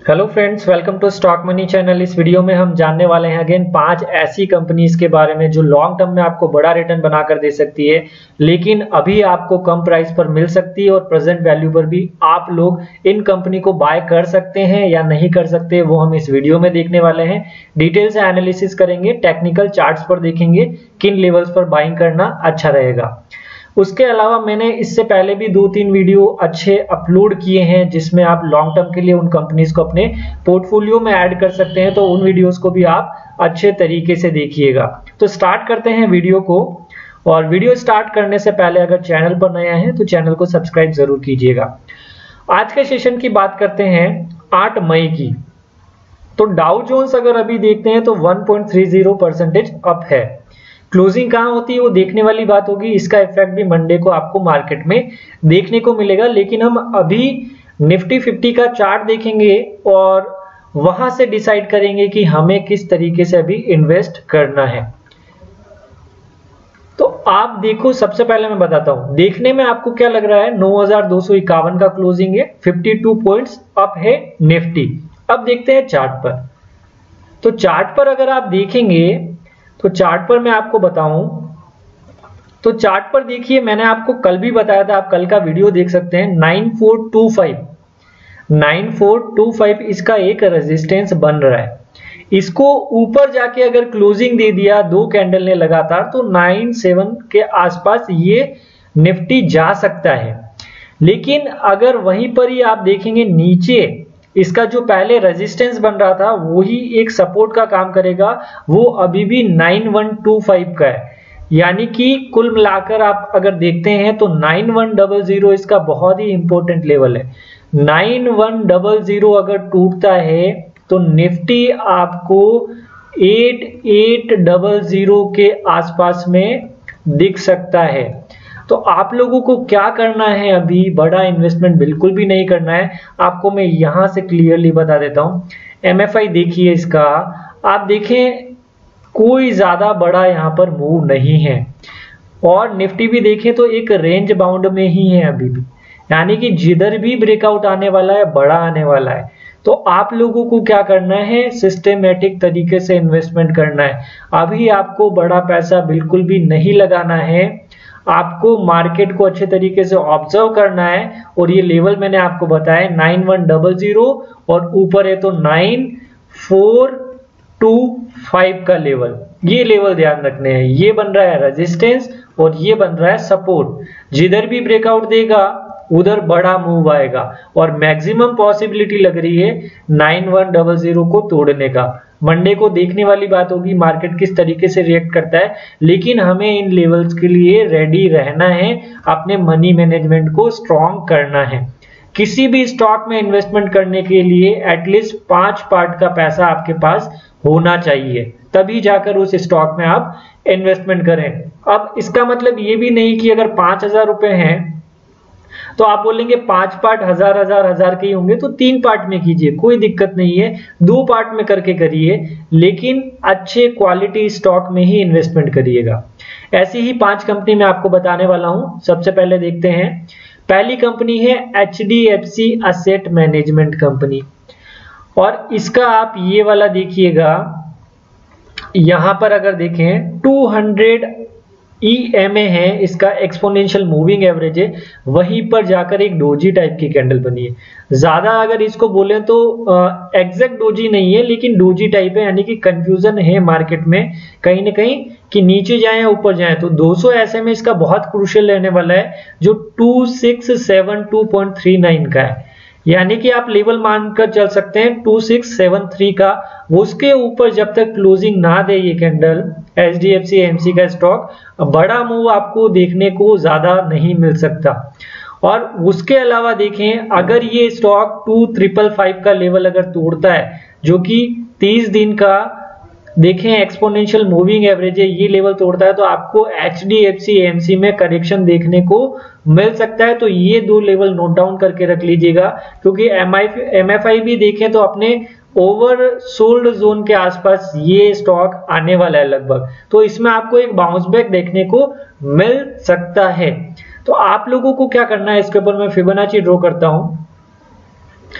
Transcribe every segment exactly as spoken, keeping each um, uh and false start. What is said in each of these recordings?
Hello friends, welcome to stock money channel. इस video में हम जानने वाले हैं अगेन पांच ऐसी कंपनीज के बारे में जो लॉन्ग टर्म में आपको बड़ा रिटर्न बनाकर दे सकती है, लेकिन अभी आपको कम प्राइस पर मिल सकती है और प्रेजेंट वैल्यू पर भी आप लोग इन कंपनी को बाय कर सकते हैं या नहीं कर सकते, वो हम इस वीडियो में देखने वाले हैं। डिटेल से एनालिसिस करेंगे, टेक्निकल चार्ट्स पर देखेंगे किन लेवल्स पर बाइंग करना अच्छा रहेगा। उसके अलावा मैंने इससे पहले भी दो तीन वीडियो अच्छे अपलोड किए हैं जिसमें आप लॉन्ग टर्म के लिए उन कंपनीज को अपने पोर्टफोलियो में ऐड कर सकते हैं, तो उन वीडियोस को भी आप अच्छे तरीके से देखिएगा। तो स्टार्ट करते हैं वीडियो को, और वीडियो स्टार्ट करने से पहले अगर चैनल पर नया है तो चैनल को सब्सक्राइब जरूर कीजिएगा। आज के सेशन की बात करते हैं आठ मई की। तो डाउ जोन्स अगर अभी देखते हैं तो one point three zero percentage up है। क्लोजिंग कहां होती है वो देखने वाली बात होगी, इसका इफेक्ट भी मंडे को आपको मार्केट में देखने को मिलेगा। लेकिन हम अभी निफ्टी फिफ्टी का चार्ट देखेंगे और वहां से डिसाइड करेंगे कि हमें किस तरीके से अभी इन्वेस्ट करना है। तो आप देखो, सबसे पहले मैं बताता हूं, देखने में आपको क्या लग रहा है, नौ हजार दो सौ इक्यावन का क्लोजिंग है, बावन पॉइंट्स अप है निफ्टी। अब देखते हैं चार्ट पर। तो चार्ट पर अगर आप देखेंगे तो चार्ट पर मैं आपको बताऊं तो चार्ट पर देखिए, मैंने आपको कल भी बताया था, आप कल का वीडियो देख सकते हैं। Nine four two five nine four two five इसका एक रेजिस्टेंस बन रहा है। इसको ऊपर जाके अगर क्लोजिंग दे दिया दो कैंडल ने लगातार तो नाइन सेवन के आसपास ये निफ्टी जा सकता है। लेकिन अगर वहीं पर ही आप देखेंगे नीचे इसका जो पहले रेजिस्टेंस बन रहा था वही एक सपोर्ट का काम करेगा, वो अभी भी नाइन वन टू फाइव का है। यानी कि कुल मिलाकर आप अगर देखते हैं तो नाइन वन डबल जीरो इसका बहुत ही इंपॉर्टेंट लेवल है। नाइन वन डबल जीरो अगर टूटता है तो निफ्टी आपको एट एट डबल जीरो के आसपास में दिख सकता है। तो आप लोगों को क्या करना है, अभी बड़ा इन्वेस्टमेंट बिल्कुल भी नहीं करना है। आपको मैं यहां से क्लियरली बता देता हूं। एमएफआई देखिए इसका, आप देखें कोई ज्यादा बड़ा यहां पर मूव नहीं है, और निफ्टी भी देखें तो एक रेंज बाउंड में ही है अभी भी, यानी कि जिधर भी ब्रेकआउट आने वाला है बड़ा आने वाला है। तो आप लोगों को क्या करना है, सिस्टेमेटिक तरीके से इन्वेस्टमेंट करना है। अभी आपको बड़ा पैसा बिल्कुल भी नहीं लगाना है, आपको मार्केट को अच्छे तरीके से ऑब्जर्व करना है। और ये लेवल मैंने आपको बताया नाइन वन डबल जीरो और ऊपर है तो नाइन फोर टू फाइव का लेवल, ये लेवल ध्यान रखने हैं। ये बन रहा है रेजिस्टेंस और ये बन रहा है सपोर्ट। जिधर भी ब्रेकआउट देगा उधर बड़ा मूव आएगा, और मैक्सिमम पॉसिबिलिटी लग रही है नाइन वन डबल जीरो को तोड़ने का। मंडे को देखने वाली बात होगी मार्केट किस तरीके से रिएक्ट करता है, लेकिन हमें इन लेवल्स के लिए रेडी रहना है, अपने मनी मैनेजमेंट को स्ट्रॉन्ग करना है। किसी भी स्टॉक में इन्वेस्टमेंट करने के लिए एटलीस्ट पांच पार्ट का पैसा आपके पास होना चाहिए, तभी जाकर उस स्टॉक में आप इन्वेस्टमेंट करें। अब इसका मतलब ये भी नहीं कि अगर पांच हजार रुपए हैं तो आप बोलेंगे पांच पार्ट हजार हजार हजार के ही होंगे, तो तीन पार्ट में कीजिए, कोई दिक्कत नहीं है। दो पार्ट में करके करिए, लेकिन अच्छे क्वालिटी स्टॉक में ही इन्वेस्टमेंट करिएगा। ऐसी ही पांच कंपनी मैं आपको बताने वाला हूं। सबसे पहले देखते हैं, पहली कंपनी है H D F C asset management company, और इसका आप ये वाला देखिएगा, यहां पर अगर देखें two hundred E M A है, इसका एक्सपोनेंशियल मूविंग एवरेज है, वहीं पर जाकर एक डोजी टाइप की कैंडल बनी है। ज्यादा अगर इसको बोले तो एग्जैक्ट डोजी नहीं है, लेकिन डोजी टाइप है, यानी कि कंफ्यूजन है मार्केट में कहीं ना कहीं कि नीचे जाए या ऊपर जाए। तो दो सौ ऐसे में इसका बहुत क्रूशियल रहने वाला है, जो two six seven two point three nine का है, यानी कि आप लेवल मानकर चल सकते हैं टू सिक्स सेवन थ्री का। उसके ऊपर जब तक क्लोजिंग ना दे ये candle, H D F C A M C का स्टॉक, बड़ा मूव आपको देखने को ज्यादा नहीं मिल सकता। और उसके अलावा देखें, अगर ये स्टॉक टू ट्रिपल फाइव का लेवल अगर तोड़ता है, जो कि तीस दिन का देखें एक्सपोनेंशियल मूविंग एवरेज है, ये लेवल तोड़ता है, तो आपको H D F C A M C में करेक्शन देखने को मिल सकता है। तो ये दो लेवल नोट डाउन करके रख लीजिएगा, क्योंकि एम एफ आई भी देखें तो अपने ओवर सोल्ड जोन के आसपास ये स्टॉक आने वाला है लगभग, तो इसमें आपको एक बाउंस बैक देखने को मिल सकता है। तो आप लोगों को क्या करना है, इसके ऊपर मैं फिबोनाची ड्रॉ करता हूं।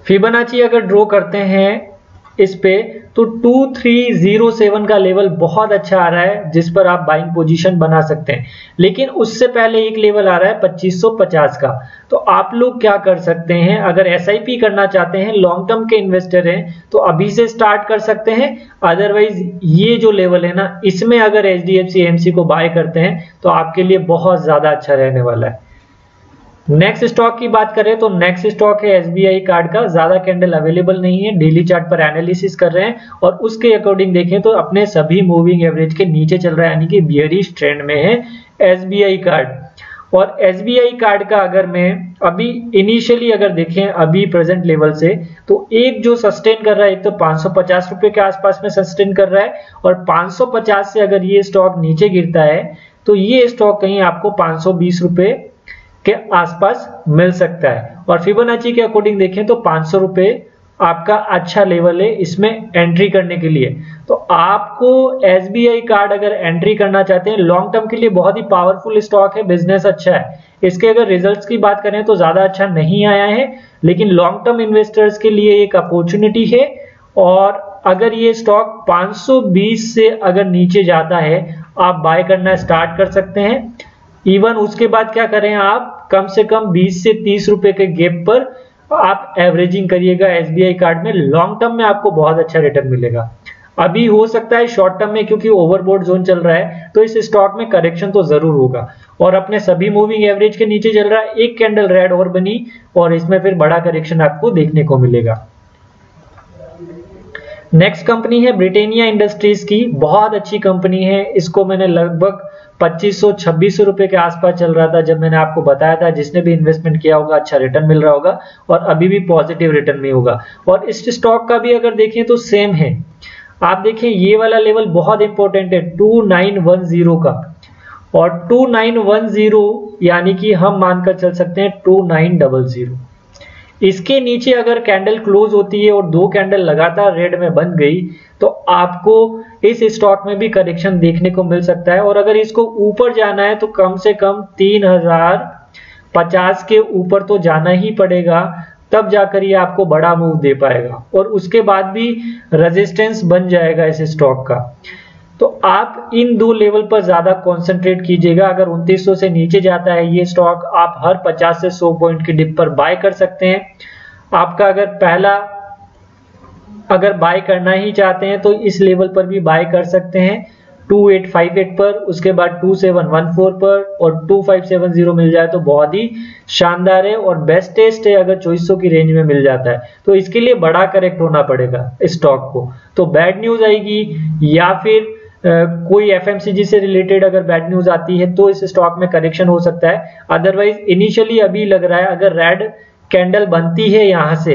फिबोनाची अगर ड्रॉ करते हैं इस पे तो टू थ्री जीरो सेवन का लेवल बहुत अच्छा आ रहा है जिस पर आप बाइंग पोजीशन बना सकते हैं, लेकिन उससे पहले एक लेवल आ रहा है पच्चीस सौ पचास का। तो आप लोग क्या कर सकते हैं, अगर एसआईपी करना चाहते हैं, लॉन्ग टर्म के इन्वेस्टर हैं तो अभी से स्टार्ट कर सकते हैं। अदरवाइज ये जो लेवल है ना, इसमें अगर एचडीएफसी एएमसी को बाय करते हैं तो आपके लिए बहुत ज्यादा अच्छा रहने वाला है। नेक्स्ट स्टॉक की बात करें तो नेक्स्ट स्टॉक है एसबीआई कार्ड का। ज्यादा कैंडल अवेलेबल नहीं है, डेली चार्ट पर एनालिसिस कर रहे हैं और उसके अकॉर्डिंग देखें तो अपने सभी मूविंग एवरेज के नीचे चल रहा है, यानी कि बियरिश ट्रेंड में है एसबीआई कार्ड। और एसबीआई कार्ड का अगर मैं अभी इनिशियली अगर देखें अभी प्रेजेंट लेवल से, तो एक जो सस्टेन कर रहा है, एक तो पांच सौ पचास रुपए के आसपास में सस्टेन कर रहा है, और पांच सौ पचास से अगर ये स्टॉक नीचे गिरता है तो ये स्टॉक कहीं आपको पांच सौ बीस रुपए के आसपास मिल सकता है। और फिबोनाची के अकॉर्डिंग देखें तो पांच सौ रुपए आपका अच्छा लेवल है इसमें एंट्री करने के लिए। तो आपको एसबीआई कार्ड अगर एंट्री करना चाहते हैं, लॉन्ग टर्म के लिए बहुत ही पावरफुल स्टॉक है, बिजनेस अच्छा है। इसके अगर रिजल्ट्स की बात करें तो ज्यादा अच्छा नहीं आया है, लेकिन लॉन्ग टर्म इन्वेस्टर्स के लिए एक अपॉर्चुनिटी है। और अगर ये स्टॉक पांच सौ बीस से अगर नीचे जाता है, आप बाय करना स्टार्ट कर सकते हैं। इवन उसके बाद क्या करें, आप कम से कम बीस से तीस रुपए के गैप पर आप एवरेजिंग करिएगा एसबीआई कार्ड में। लॉन्ग टर्म में आपको बहुत अच्छा रिटर्न मिलेगा। अभी हो सकता है शॉर्ट टर्म में, क्योंकि ओवरबोट जोन चल रहा है तो इस स्टॉक में करेक्शन तो जरूर होगा, और अपने सभी मूविंग एवरेज के नीचे चल रहा है। एक कैंडल रेड और बनी और इसमें फिर बड़ा करेक्शन आपको देखने को मिलेगा। नेक्स्ट कंपनी है ब्रिटेनिया इंडस्ट्रीज की। बहुत अच्छी कंपनी है, इसको मैंने लगभग पच्चीस सौ छब्बीस सौ रुपए के आसपास चल रहा था जब मैंने आपको बताया था। जिसने भी इन्वेस्टमेंट किया होगा अच्छा रिटर्न मिल रहा होगा, और अभी भी पॉजिटिव रिटर्न में होगा। और इस स्टॉक का भी अगर देखें तो सेम है। आप देखें ये वाला लेवल बहुत इंपॉर्टेंट है टू नाइन वन जीरो का, और टू नाइन वन जीरो यानी कि हम मानकर चल सकते हैं टू नाइन डबल जीरो। इसके नीचे अगर कैंडल क्लोज होती है और दो कैंडल लगातार रेड में बन गई तो आपको इस स्टॉक में भी करेक्शन देखने को मिल सकता है। और अगर इसको ऊपर जाना है तो कम से कम तीन हजार पचास के ऊपर तो जाना ही पड़ेगा, तब जाकर ये आपको बड़ा मूव दे पाएगा, और उसके बाद भी रेजिस्टेंस बन जाएगा इस स्टॉक का। तो आप इन दो लेवल पर ज्यादा कंसंट्रेट कीजिएगा। अगर उनतीस सौ से नीचे जाता है ये स्टॉक, आप हर पचास से सौ पॉइंट की डिप पर बाय कर सकते हैं। आपका अगर पहला अगर बाय करना ही चाहते हैं तो इस लेवल पर भी बाय कर सकते हैं टू एट फाइव एट पर, उसके बाद टू सेवन वन फोर पर, और टू फाइव सेवन जीरो मिल जाए तो बहुत ही शानदार है और बेस्ट टेस्ट है। अगर चौबीस सौ की रेंज में मिल जाता है तो इसके लिए बड़ा करेक्ट होना पड़ेगा स्टॉक को, तो बैड न्यूज आएगी या फिर Uh, कोई एफएमसीजी से रिलेटेड अगर बैड न्यूज आती है तो इस स्टॉक में करेक्शन हो सकता है। अदरवाइज इनिशियली अभी लग रहा है अगर रेड कैंडल बनती है, यहां से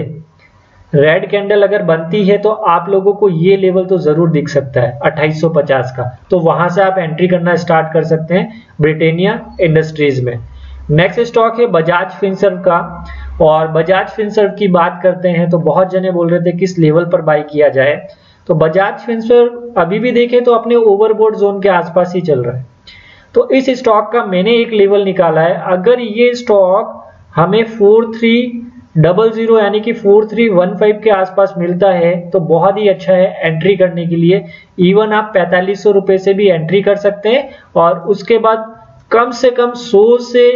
रेड कैंडल अगर बनती है तो आप लोगों को ये लेवल तो जरूर दिख सकता है अट्ठाईस सौ पचास का, तो वहां से आप एंट्री करना स्टार्ट कर सकते हैं ब्रिटेनिया इंडस्ट्रीज में। नेक्स्ट स्टॉक है बजाज फिनसर्व का, और बजाज फिनसर्व की बात करते हैं तो बहुत जने बोल रहे थे किस लेवल पर बाय किया जाए। तो बजाज फिनसर्व अभी भी देखें तो अपने ओवरबोट जोन के आसपास ही चल रहा है। तो इस स्टॉक का मैंने एक लेवल निकाला है, अगर ये स्टॉक हमें फोर थ्री डबल जीरो यानी कि फोर थ्री वन फाइव के आसपास मिलता है तो बहुत ही अच्छा है एंट्री करने के लिए। इवन आप पैंतालीस सौ रुपए से भी एंट्री कर सकते हैं, और उसके बाद कम से कम सौ से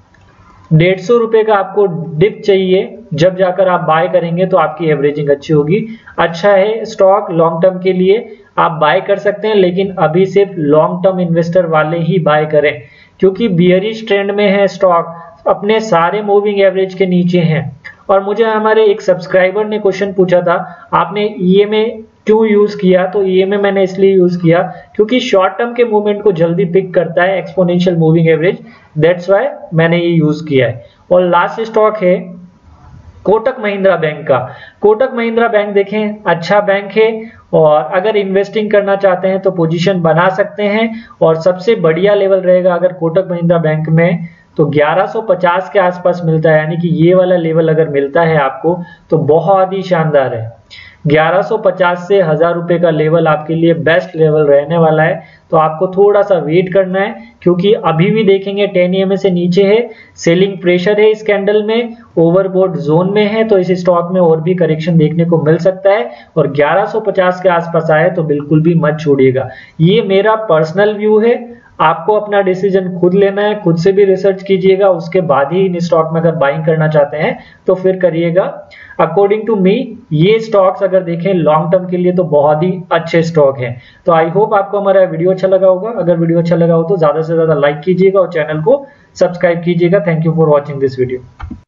डेढ़ सौ रुपए का आपको डिप चाहिए, जब जाकर आप बाय करेंगे तो आपकी एवरेजिंग अच्छी होगी। अच्छा है स्टॉक, लॉन्ग टर्म के लिए आप बाय कर सकते हैं, लेकिन अभी सिर्फ लॉन्ग टर्म इन्वेस्टर वाले ही बाय करें, क्योंकि बियरिश ट्रेंड में है स्टॉक, अपने सारे मूविंग एवरेज के नीचे हैं। और मुझे हमारे एक सब्सक्राइबर ने क्वेश्चन पूछा था आपने ईएमए क्यों यूज किया, तो ईएमए मैंने इसलिए यूज किया क्योंकि शॉर्ट टर्म के मूवमेंट को जल्दी पिक करता है exponential moving average, that's why मैंने ये यूज किया है। और लास्ट स्टॉक है कोटक महिंद्रा बैंक का। कोटक महिंद्रा बैंक देखें अच्छा बैंक है, और अगर इन्वेस्टिंग करना चाहते हैं तो पोजीशन बना सकते हैं। और सबसे बढ़िया लेवल रहेगा अगर कोटक महिंद्रा बैंक में तो ग्यारह सौ पचास के आसपास मिलता है, यानी कि ये वाला लेवल अगर मिलता है आपको तो बहुत ही शानदार है। ग्यारह सौ पचास से हजार रुपए का लेवल आपके लिए बेस्ट लेवल रहने वाला है। तो आपको थोड़ा सा वेट करना है, क्योंकि अभी भी देखेंगे टेन ई एम ए से नीचे है, सेलिंग प्रेशर है इस कैंडल में, ओवरबॉट जोन में है, तो इस स्टॉक में और भी करेक्शन देखने को मिल सकता है। और ग्यारह सौ पचास के आसपास आए तो बिल्कुल भी मत छोड़िएगा। ये मेरा पर्सनल व्यू है, आपको अपना डिसीजन खुद लेना है, खुद से भी रिसर्च कीजिएगा, उसके बाद ही इन स्टॉक में अगर बाइंग करना चाहते हैं तो फिर करिएगा। अकॉर्डिंग टू मी ये स्टॉक्स अगर देखें लॉन्ग टर्म के लिए तो बहुत ही अच्छे स्टॉक हैं। तो आई होप आपको हमारा वीडियो अच्छा लगा होगा। अगर वीडियो अच्छा लगा हो तो ज्यादा से ज्यादा लाइक कीजिएगा और चैनल को सब्सक्राइब कीजिएगा। Thank you for watching this video.